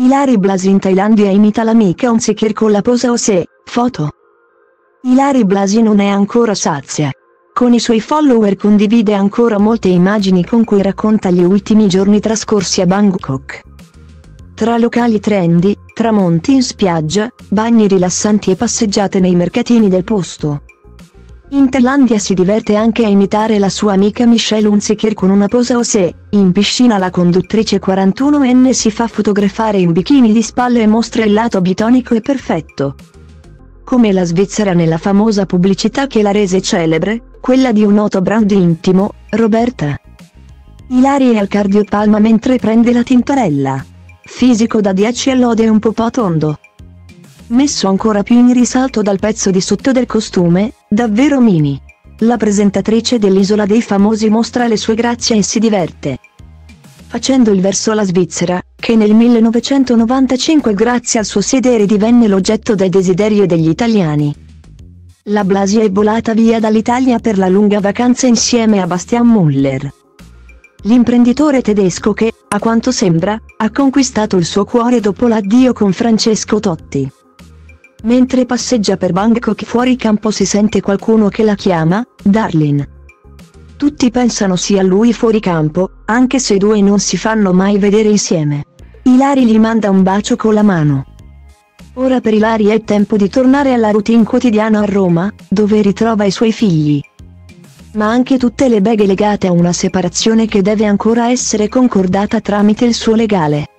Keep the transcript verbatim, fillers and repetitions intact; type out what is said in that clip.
Ilary Blasi in Thailandia imita l'amica Unziker con la posa Osé, foto. Ilary Blasi non è ancora sazia. Con i suoi follower condivide ancora molte immagini con cui racconta gli ultimi giorni trascorsi a Bangkok. Tra locali trendy, tramonti in spiaggia, bagni rilassanti e passeggiate nei mercatini del posto. In Thailandia si diverte anche a imitare la sua amica Michelle Hunziker con una posa Osé. In piscina la conduttrice quarantunovenne si fa fotografare in bikini di spalle e mostra il lato bitonico e perfetto. Come la Svizzera nella famosa pubblicità che la rese celebre, quella di un noto brand intimo, Roberta. Ilary è al cardiopalma mentre prende la tintorella. Fisico da dieci e lode un po' tondo. Messo ancora più in risalto dal pezzo di sotto del costume, davvero mini. La presentatrice dell'Isola dei Famosi mostra le sue grazie e si diverte. Facendo il verso alla Svizzera, che nel millenovecentonovantacinque grazie al suo sedere divenne l'oggetto del desiderio degli italiani. La Blasi è volata via dall'Italia per la lunga vacanza insieme a Bastian Müller. L'imprenditore tedesco che, a quanto sembra, ha conquistato il suo cuore dopo l'addio con Francesco Totti. Mentre passeggia per Bangkok fuori campo si sente qualcuno che la chiama, Darling. Tutti pensano sia lui fuori campo, anche se i due non si fanno mai vedere insieme. Ilary gli manda un bacio con la mano. Ora per Ilary è tempo di tornare alla routine quotidiana a Roma, dove ritrova i suoi figli. Ma anche tutte le beghe legate a una separazione che deve ancora essere concordata tramite il suo legale.